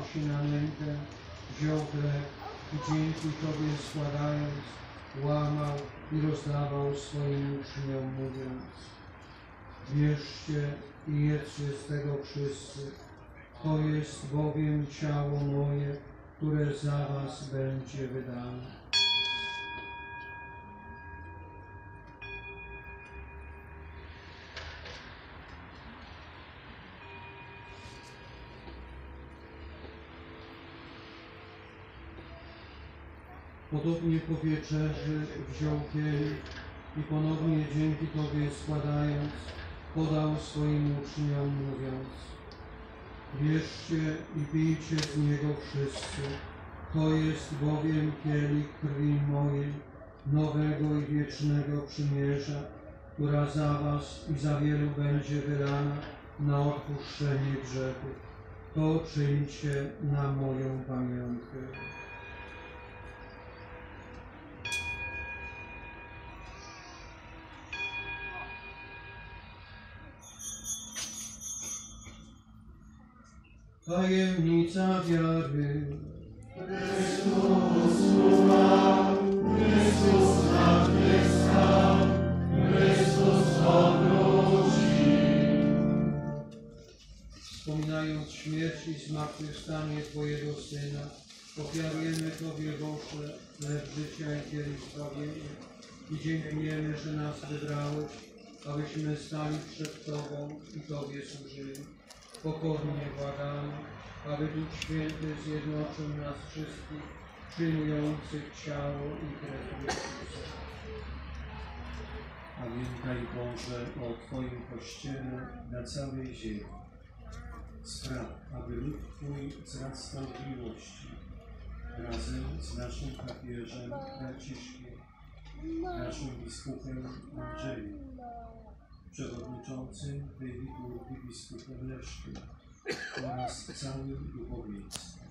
przynosi na nękę, wziął chleb i dzięki Tobie składając, łamał i rozdawał swoim uczniom, mówiąc: bierzcie i jedzcie z tego wszyscy, to jest bowiem ciało moje, które za was będzie wydane. Podobnie po wieczerzy wziął kielich i ponownie dzięki Tobie składając, podał swoim uczniom, mówiąc: bierzcie i pijcie z niego wszyscy, to jest bowiem kielich krwi mojej, nowego i wiecznego przymierza, która za was i za wielu będzie wylana na odpuszczenie grzechów. To czyńcie na moją pamiątkę. Tajemnica wiary. Chrystus umarł, Chrystus zmartwychwstał, Chrystus powrócił. Wspominając śmierć i zmartwychwstanie Twojego Syna, ofiarujemy Tobie, Boże, chleb życia i kielich zbawienia i dziękujemy, że nas wybrałeś, abyśmy stali przed Tobą i Tobie służyli. Pokornie błagamy, aby Duch Święty zjednoczył nas wszystkich, przyjmujących ciało i krew Chrystusa. Pamiętaj, Boże, o Twoim Kościele na całej ziemi. Spraw, aby lud Twój wzrastał w miłości, razem z naszym papieżem Franciszkiem, naszym biskupem Andrzejem, przewodniczącym tej liturgii biskupem Leszkiem oraz całym duchowieństwem.